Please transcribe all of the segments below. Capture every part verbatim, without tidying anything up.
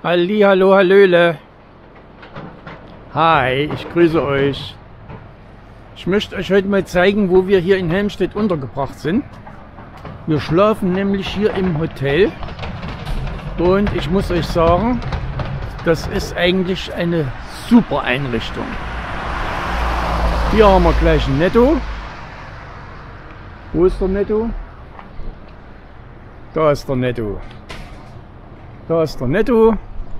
Halli, hallo, hallöle. Hi, ich grüße euch. Ich möchte euch heute mal zeigen, wo wir hier in Helmstedt untergebracht sind. Wir schlafen nämlich hier im Hotel. Und ich muss euch sagen, das ist eigentlich eine super Einrichtung. Hier haben wir gleich ein Netto. Wo ist der Netto? Da ist der Netto. Da ist der Netto.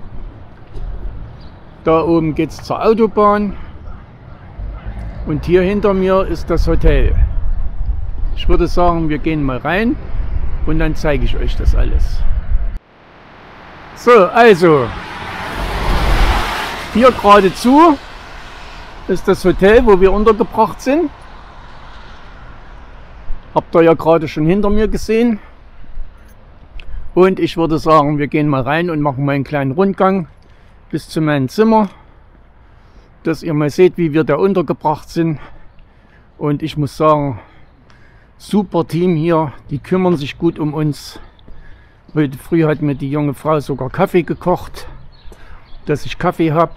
Da oben geht es zur Autobahn. Und hier hinter mir ist das Hotel. Ich würde sagen, wir gehen mal rein und dann zeige ich euch das alles. So, also, hier geradezu ist das Hotel, wo wir untergebracht sind. Habt ihr ja gerade schon hinter mir gesehen. Und ich würde sagen, wir gehen mal rein und machen mal einen kleinen Rundgang bis zu meinem Zimmer, dass ihr mal seht, wie wir da untergebracht sind. Und ich muss sagen, super Team hier, die kümmern sich gut um uns. Heute früh hat mir die junge Frau sogar Kaffee gekocht, dass ich Kaffee habe.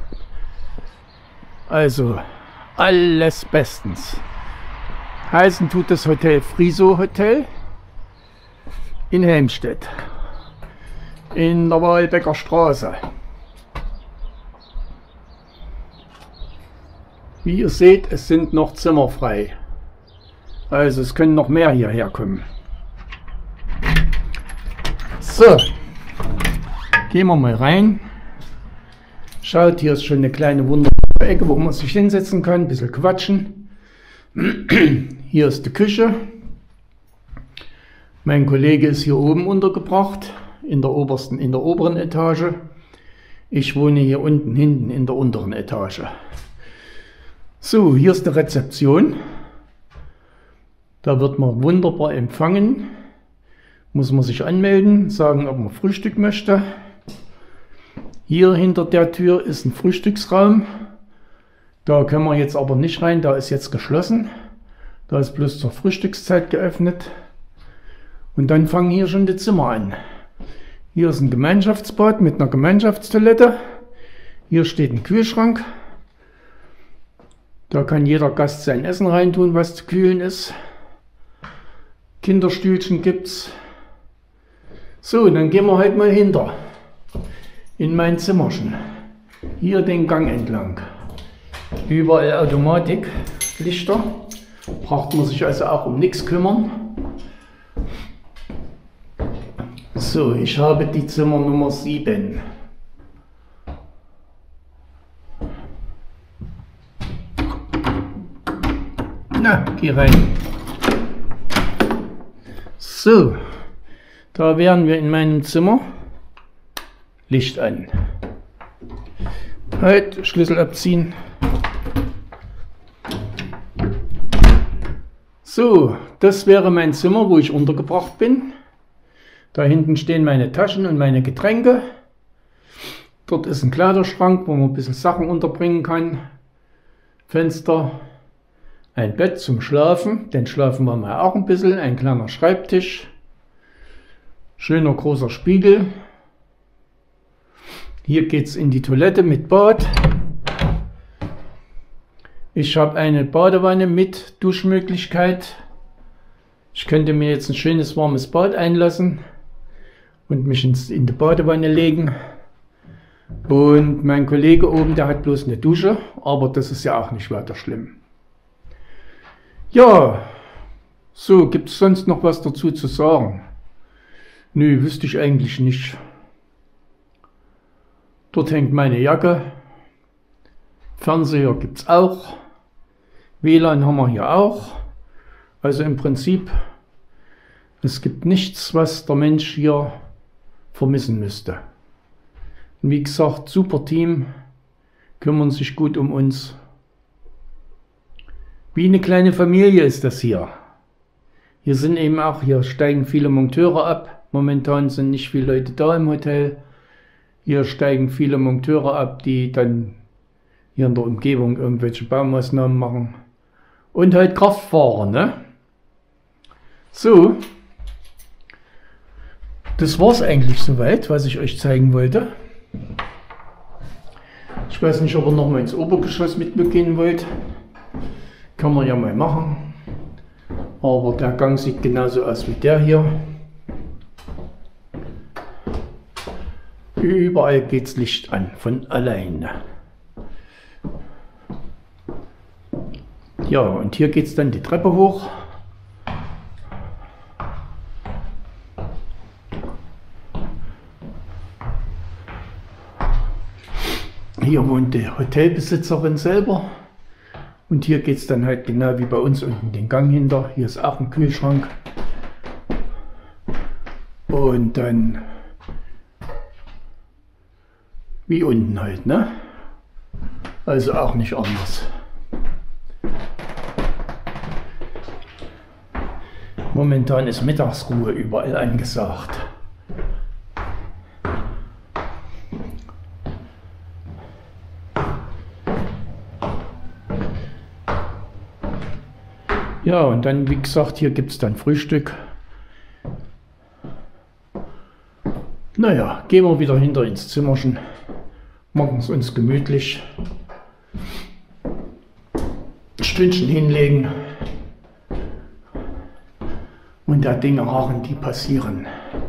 Also alles bestens. Heißen tut das Hotel Friso Hotel in Helmstedt in der Wahlbecker Straße. Wie ihr seht, es sind noch Zimmer frei. Also es können noch mehr hierher kommen. So, gehen wir mal rein. Schaut, hier ist schon eine kleine wunderbare Ecke, wo man sich hinsetzen kann, ein bisschen quatschen. Hier ist die Küche. Mein Kollege ist hier oben untergebracht, in der obersten, in der oberen Etage. Ich wohne hier unten hinten in der unteren Etage. So, hier ist die Rezeption. Da wird man wunderbar empfangen. Muss man sich anmelden, sagen, ob man Frühstück möchte. Hier hinter der Tür ist ein Frühstücksraum. Da können wir jetzt aber nicht rein, da ist jetzt geschlossen. Da ist bloß zur Frühstückszeit geöffnet. Und dann fangen hier schon die Zimmer an. Hier ist ein Gemeinschaftsbad mit einer Gemeinschaftstoilette. Hier steht ein Kühlschrank. Da kann jeder Gast sein Essen reintun, was zu kühlen ist. Kinderstühlchen gibt's. So, dann gehen wir heute mal hinter. In mein Zimmerchen. Hier den Gang entlang. Überall Automatik, Lichter. Braucht man sich also auch um nichts kümmern. So, ich habe die Zimmer Nummer sieben. Na, geh rein. So, da wären wir in meinem Zimmer. Licht an. Halt, Schlüssel abziehen. So, das wäre mein Zimmer, wo ich untergebracht bin. Da hinten stehen meine Taschen und meine Getränke. Dort ist ein Kleiderschrank, wo man ein bisschen Sachen unterbringen kann. Fenster, ein Bett zum Schlafen, denn schlafen wir mal auch ein bisschen. Ein kleiner Schreibtisch, schöner großer Spiegel. Hier geht es in die Toilette mit Bad. Ich habe eine Badewanne mit Duschmöglichkeit. Ich könnte mir jetzt ein schönes warmes Bad einlassen und mich ins, in die Badewanne legen. Und mein Kollege oben, der hat bloß eine Dusche, aber das ist ja auch nicht weiter schlimm. Ja, so, gibt es sonst noch was dazu zu sagen? Nö, wüsste ich eigentlich nicht. Dort hängt meine Jacke. Fernseher gibt es auch. W L A N haben wir hier auch. Also im Prinzip, es gibt nichts, was der Mensch hier vermissen müsste. Und wie gesagt, super Team, kümmern sich gut um uns. Wie eine kleine Familie ist das hier. Hier sind eben auch, hier steigen viele Monteure ab. Momentan sind nicht viele Leute da im Hotel. Hier steigen viele Monteure ab, die dann hier in der Umgebung irgendwelche Baumaßnahmen machen. Und halt Kraftfahrer, ne? So, das war es eigentlich soweit, was ich euch zeigen wollte. Ich weiß nicht, ob ihr noch mal ins Obergeschoss mit mir gehen wollt. Kann man ja mal machen. Aber der Gang sieht genauso aus wie der hier. Überall geht's Licht an, von alleine. Ja, und hier geht's dann die Treppe hoch. Hier wohnt die Hotelbesitzerin selber. Und hier geht es dann halt genau wie bei uns unten den Gang hinter. Hier ist auch ein Kühlschrank. Und dann wie unten halt, ne? Also auch nicht anders. Momentan ist Mittagsruhe überall angesagt. Ja, und dann, wie gesagt, hier gibt es dann Frühstück. Naja, gehen wir wieder hinter ins Zimmerchen, machen es uns gemütlich, ein Stündchen hinlegen und der Dinge harren, die passieren.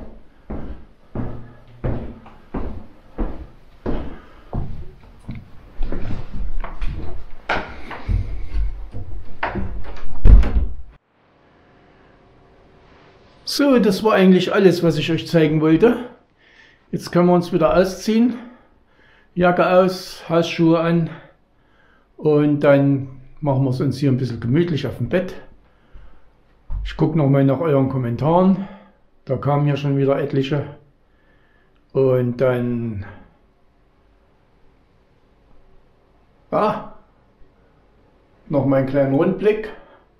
So, das war eigentlich alles, was ich euch zeigen wollte. Jetzt können wir uns wieder ausziehen. Jacke aus, Hausschuhe an und dann machen wir es uns hier ein bisschen gemütlich auf dem Bett. Ich gucke nochmal nach euren Kommentaren. Da kamen ja schon wieder etliche. Und dann... Ah, noch mal einen kleinen Rundblick.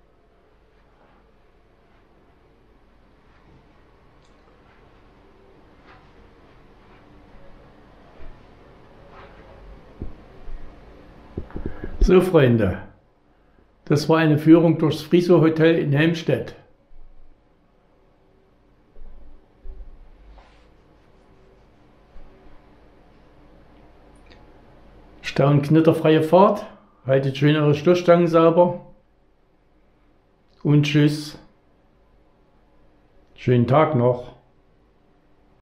So Freunde, das war eine Führung durchs Friso Hotel in Helmstedt. Stau- und knitterfreie Fahrt, haltet schön eure Stoßstangen sauber und tschüss. Schönen Tag noch.